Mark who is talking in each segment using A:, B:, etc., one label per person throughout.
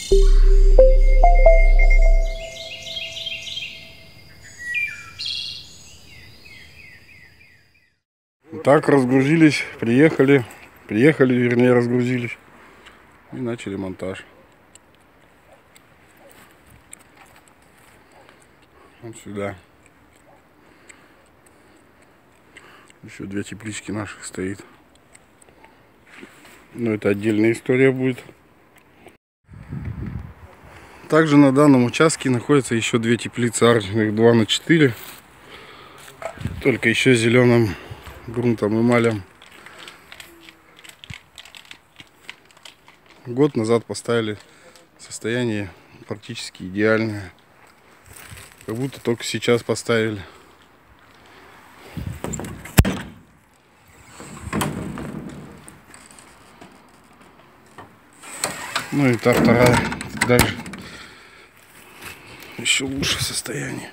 A: Так, разгрузились, приехали, вернее, разгрузились и начали монтаж. Вот сюда. Еще 2 теплички наших стоит. Но это отдельная история будет. Также на данном участке находится еще 2 теплицы арочных 2×4. Только еще зеленым грунтом, эмалем. Год назад поставили, состояние практически идеальное. Как будто только сейчас поставили. Ну и та вторая даже еще лучше состояние.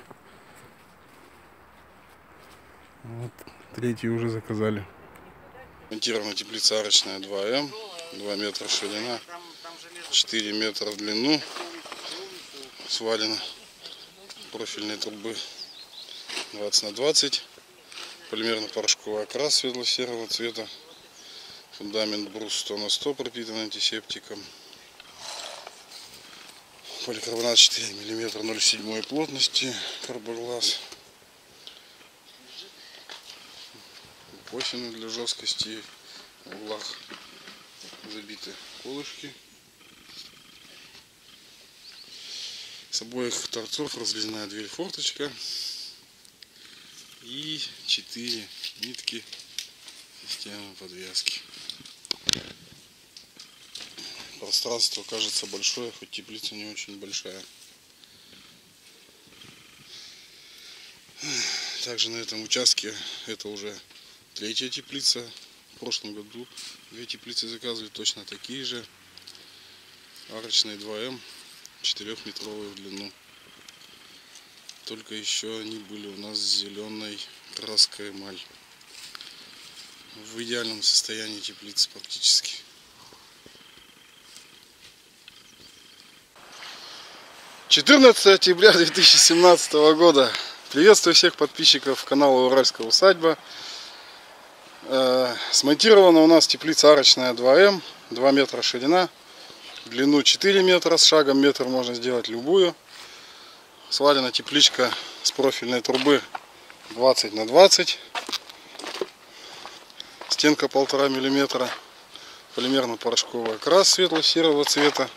A: Вот, третью уже заказали. Монтирована теплица арочная 2М, 2 метра ширина, 4 метра в длину. Свалено профильные трубы 20×20. Полимерно-порошковый окрас светло-серого цвета. Фундамент брус 100×100 пропитан антисептиком. Поликарбонат 4 мм 0,7 плотности. Карбоглаз. Посины для жесткости. В углах забиты колышки. С обоих торцов разрезная дверь-форточка. И 4 нитки системы подвески. Пространство кажется большое, хоть теплица не очень большая. Также на этом участке это уже 3-я теплица. В прошлом году 2 теплицы заказывали точно такие же. Арочные 2М, 4-метровые в длину. Только еще они были у нас с зеленой краской эмаль. В идеальном состоянии теплицы практически. «14 октября 2017 года. Приветствую всех подписчиков канала Уральская усадьба. Смонтирована у нас теплица арочная 2М, 2 метра ширина, длину 4 метра, с шагом метр можно сделать любую. Свалена тепличка с профильной трубы 20×20. Стенка 1,5 мм. Полимерно-порошковый окрас светло-серого цвета.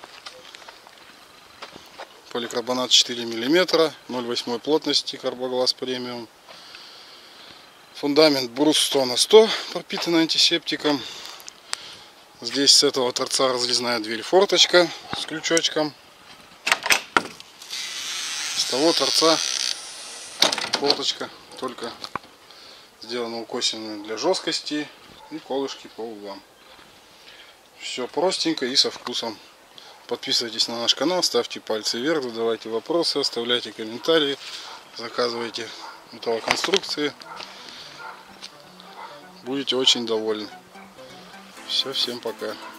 A: Поликарбонат 4 мм 0,8 плотности, карбоглаз премиум. Фундамент брус 100×100 пропитан антисептиком. Здесь с этого торца разрезная дверь-форточка с крючочком. С того торца форточка только сделана укосинами для жесткости и колышки по углам. Все простенько и со вкусом. Подписывайтесь на наш канал, ставьте пальцы вверх, задавайте вопросы, оставляйте комментарии, заказывайте металлоконструкции. Будете очень довольны. Все, всем пока.